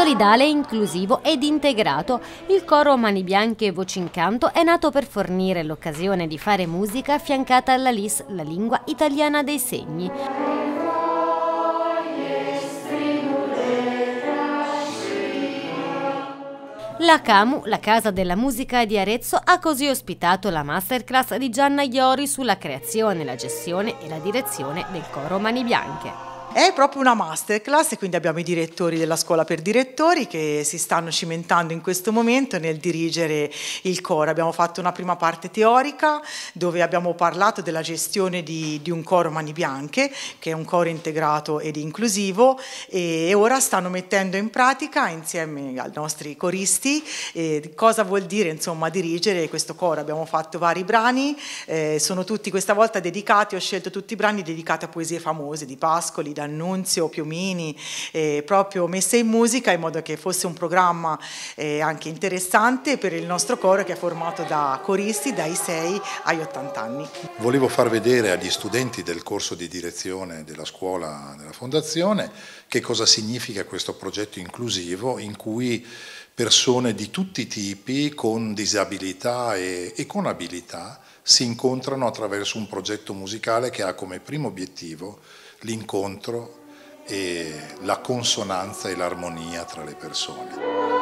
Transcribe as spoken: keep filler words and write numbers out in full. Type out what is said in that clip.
Solidale, inclusivo ed integrato, il coro Mani Bianche e Voci in Canto è nato per fornire l'occasione di fare musica affiancata alla L I S, la lingua italiana dei segni. La CAMU, la Casa della Musica di Arezzo, ha così ospitato la masterclass di Gianna Iori sulla creazione, la gestione e la direzione del coro Mani Bianche. È proprio una masterclass e quindi abbiamo i direttori della scuola per direttori che si stanno cimentando in questo momento nel dirigere il coro. Abbiamo fatto una prima parte teorica dove abbiamo parlato della gestione di, di un coro Mani Bianche, che è un coro integrato ed inclusivo, e ora stanno mettendo in pratica insieme ai nostri coristi eh, cosa vuol dire insomma dirigere questo coro. Abbiamo fatto vari brani, eh, sono tutti questa volta dedicati, ho scelto tutti i brani dedicati a poesie famose di Pascoli, D'Annunzio, Piumini, eh, proprio messe in musica in modo che fosse un programma eh, anche interessante per il nostro coro, che è formato da coristi dai sei agli ottanta anni. Volevo far vedere agli studenti del corso di direzione della scuola della Fondazione che cosa significa questo progetto inclusivo in cui persone di tutti i tipi, con disabilità e, e con abilità, si incontrano attraverso un progetto musicale che ha come primo obiettivo l'incontro e la consonanza e l'armonia tra le persone.